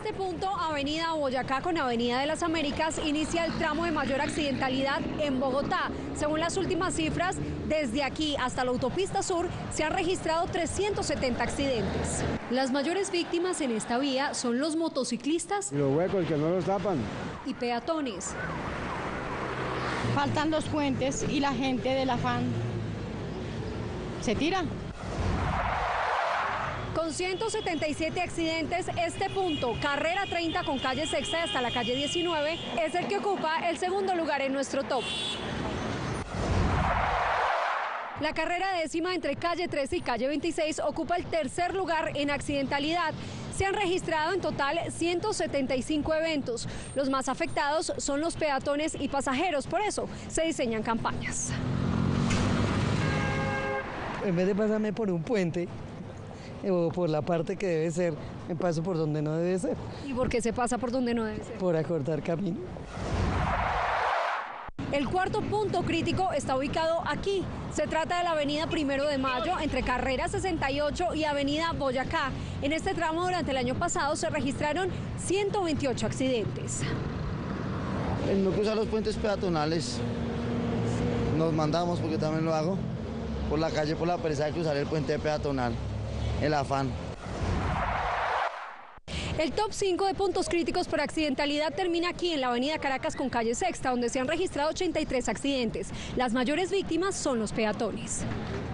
este punto, Avenida Boyacá con Avenida de las Américas, inicia el tramo de mayor accidentalidad en Bogotá. Según las últimas cifras, desde aquí hasta la autopista sur se han registrado 370 accidentes. Las mayores víctimas en esta vía son los motociclistas, los huecos que no los tapan, y peatones. Faltan los puentes y la gente del afán se tira. Con 177 accidentes, este punto, carrera 30 con calle Sexta hasta la calle 19, es el que ocupa el segundo lugar en nuestro top. La carrera décima entre calle 13 y calle 26 ocupa el tercer lugar en accidentalidad. Se han registrado en total 175 eventos. Los más afectados son los peatones y pasajeros, por eso se diseñan campañas. En vez de pasarme por un puente o por la parte que debe ser, me paso por donde no debe ser. ¿Y por qué se pasa por donde no debe ser? Por acortar camino. El cuarto punto crítico está ubicado aquí. Se trata de la avenida 1 de Mayo, entre carrera 68 y avenida Boyacá. En este tramo durante el año pasado se registraron 128 accidentes. En no cruzar los puentes peatonales, nos mandamos, porque también lo hago, por la calle por la pereza de cruzar el puente peatonal, el afán. El top 5 de puntos críticos por accidentalidad termina aquí en la avenida Caracas con calle Sexta, donde se han registrado 83 accidentes. Las mayores víctimas son los peatones.